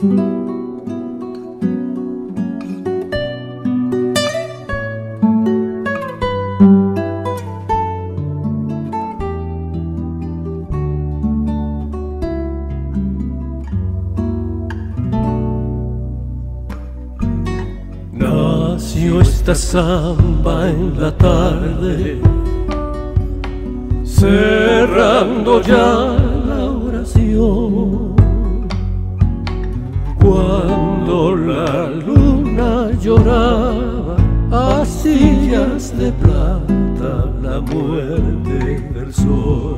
Nació esta samba en la tarde, cerrando ya la oración, cuando la luna lloraba a sillas de plata la muerte del sol.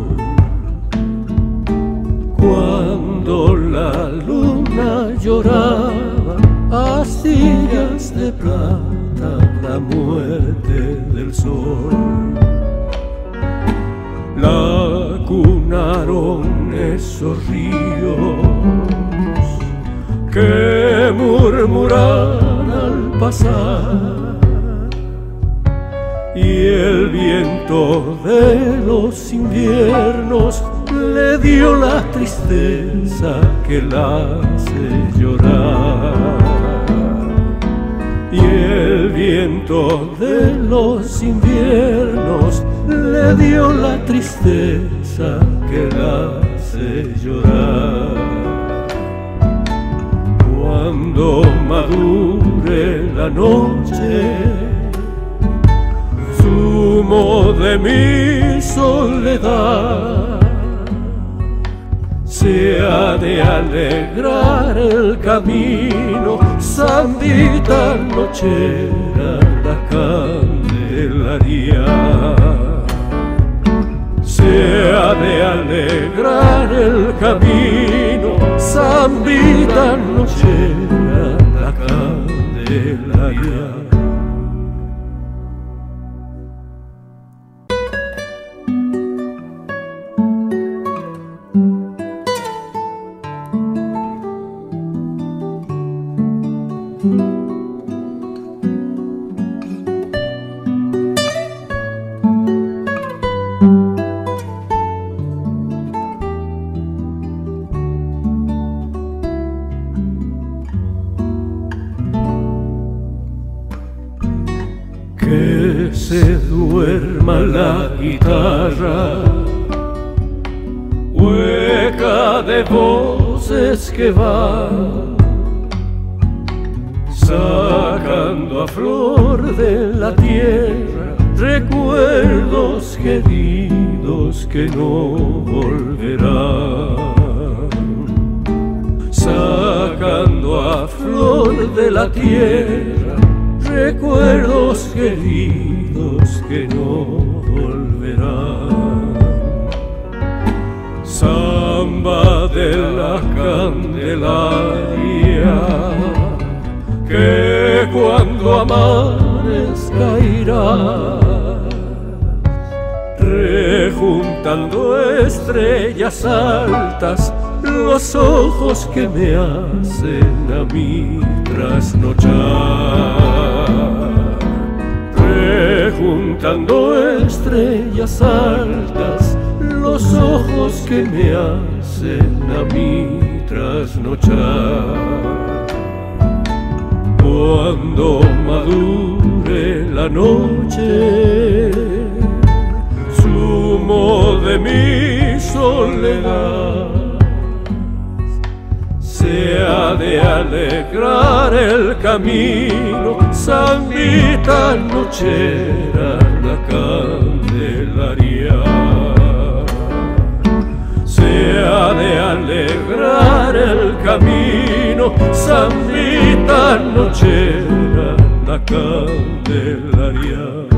Cuando la luna lloraba a sillas de plata la muerte del sol. La cunaron esos ríos que murmuran al pasar, y el viento de los inviernos le dio la tristeza que la hace llorar. Y el viento de los inviernos le dio la tristeza que la hace llorar. Cuando madure la noche, zumo de mi soledad, se ha de alegrar el camino, sandita nochera la candelaria. Se ha de alegrar el camino, sandita nochera la candelaria. Que se duerma la guitarra, hueca de voces que van sacando a flor de la tierra recuerdos queridos que no volverán. Sacando a flor de la tierra recuerdos queridos que no volverán. Samba de la Candelaria, que cuando amanezca irás rejuntando estrellas altas los ojos que me hacen a mí trasnochar. Rejuntando estrellas altas los ojos que me hacen a mí trasnochar. Cuando madure la noche, zumo de mi soledad, se ha de alegrar el camino, sandita nochera la candelaria. Se ha de alegrar el camino, sandita nochera la candelaria.